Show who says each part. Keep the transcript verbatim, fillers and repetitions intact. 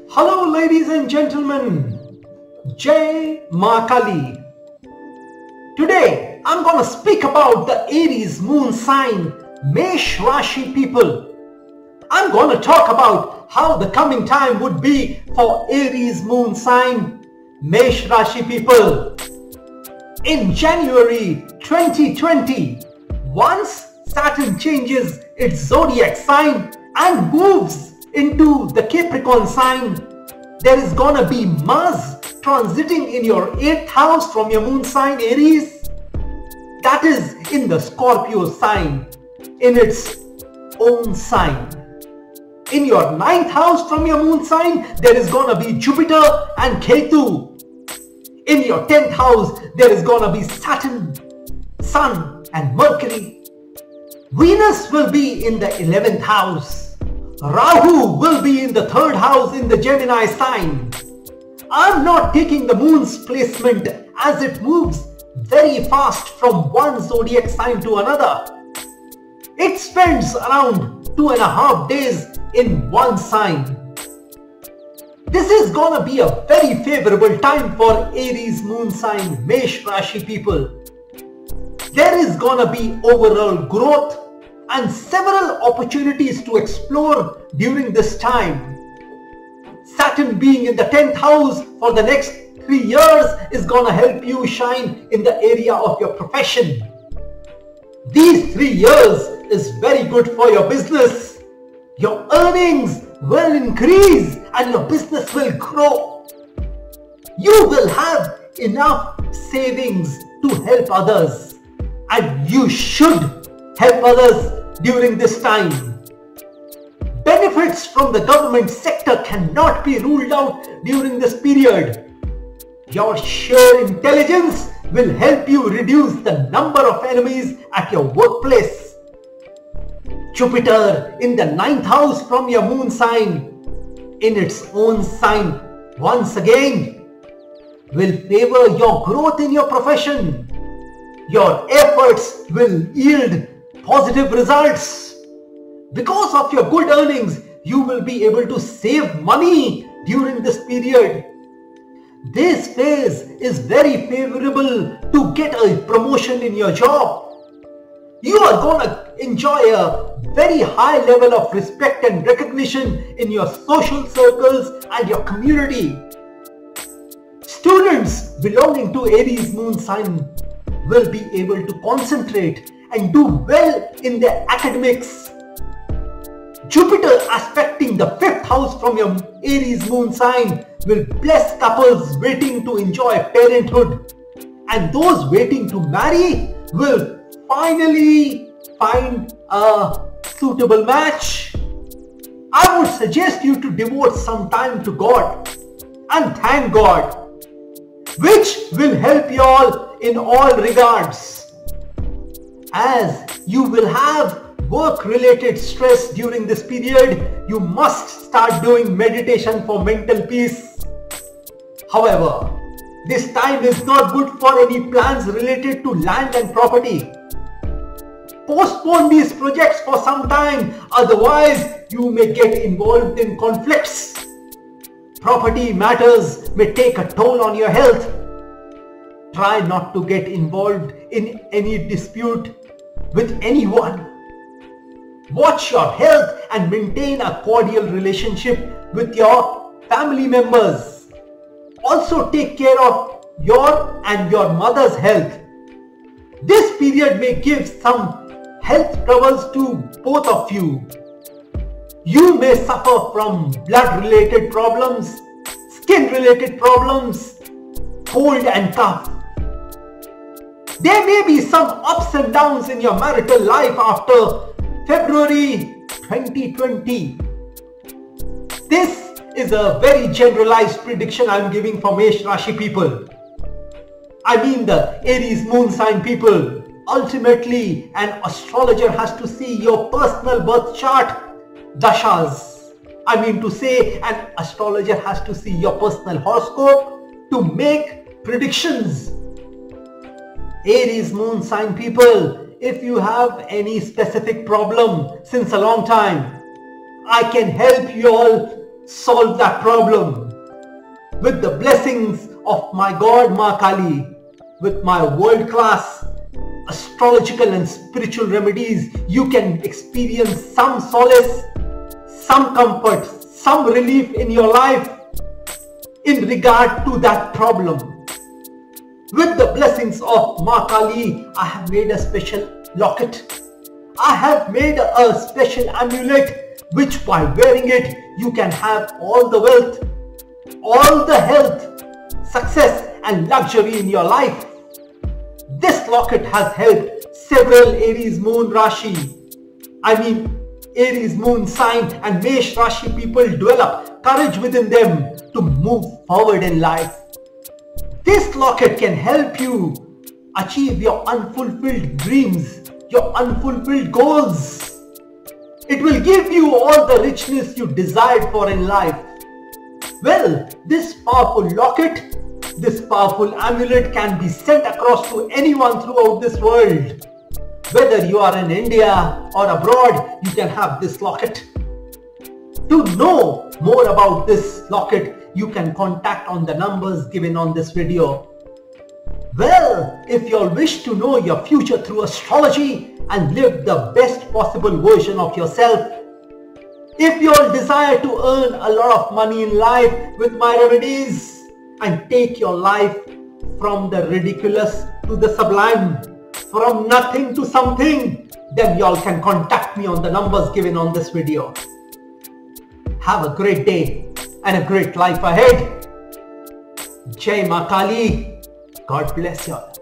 Speaker 1: Hello ladies and gentlemen, Jai Ma Kali. Today I'm gonna speak about the Aries moon sign, Mesh Rashi people. I'm gonna talk about how the coming time would be for Aries moon sign, Mesh Rashi people. In January twenty twenty, once Saturn changes its zodiac sign and moves into the Capricorn sign, there is gonna be Mars transiting in your eighth house from your moon sign Aries. That is in the Scorpio sign, in its own sign. In your ninth house from your moon sign, there is gonna be Jupiter and Ketu. In your tenth house, there is gonna be Saturn, Sun and Mercury. Venus will be in the eleventh house. Rahu will be in the third house in the Gemini sign. I'm not taking the moon's placement as it moves very fast from one zodiac sign to another. It spends around two and a half days in one sign. This is gonna be a very favorable time for Aries moon sign Mesh Rashi people. There is gonna be overall growth and several opportunities to explore during this time. Saturn being in the tenth house for the next three years is gonna help you shine in the area of your profession. These three years is very good for your business. Your earnings will increase and your business will grow. You will have enough savings to help others, and you should help others during this time. Benefits from the government sector cannot be ruled out during this period. Your sheer intelligence will help you reduce the number of enemies at your workplace. Jupiter in the ninth house from your moon sign, in its own sign, once again, will favor your growth in your profession. Your efforts will yield positive results. Because of your good earnings, you will be able to save money during this period. This phase is very favorable to get a promotion in your job. You are gonna enjoy a very high level of respect and recognition in your social circles and your community. Students belonging to Aries moon sign will be able to concentrate and do well in their academics. Jupiter aspecting the fifth house from your Aries moon sign will bless couples waiting to enjoy parenthood, and those waiting to marry will finally find a suitable match. I would suggest you to devote some time to God and thank God, which will help you all in all regards. As you will have work-related stress during this period, you must start doing meditation for mental peace. However, this time is not good for any plans related to land and property. Postpone these projects for some time, otherwise you may get involved in conflicts. Property matters may take a toll on your health. Try not to get involved in any dispute with anyone. Watch your health and maintain a cordial relationship with your family members. Also take care of your and your mother's health. This period may give some health troubles to both of you. You may suffer from blood-related problems, skin-related problems, cold and cough. There may be some ups and downs in your marital life after February twenty twenty. This is a very generalized prediction I am giving for Mesh Rashi people. I mean the Aries moon sign people. Ultimately, an astrologer has to see your personal birth chart, dashas. I mean to say, an astrologer has to see your personal horoscope to make predictions. Aries moon sign people, if you have any specific problem since a long time, I can help you all solve that problem. With the blessings of my God Ma Kali, with my world-class astrological and spiritual remedies, you can experience some solace, some comfort, some relief in your life in regard to that problem. With the blessings of Ma Kali, I have made a special locket. I have made a special amulet, which by wearing it, you can have all the wealth, all the health, success and luxury in your life. This locket has helped several Aries moon Rashi, I mean Aries moon sign and Mesh Rashi people develop courage within them to move forward in life. This locket can help you achieve your unfulfilled dreams, your unfulfilled goals. It will give you all the richness you desired for in life. Well, this powerful locket, this powerful amulet can be sent across to anyone throughout this world. Whether you are in India or abroad, you can have this locket. To know more about this locket, you can contact on the numbers given on this video. Well, if you all wish to know your future through astrology and live the best possible version of yourself, if you all desire to earn a lot of money in life with my remedies and take your life from the ridiculous to the sublime, from nothing to something, then you all can contact me on the numbers given on this video. Have a great day and a great life ahead. Jai Ma Kali. God bless you all.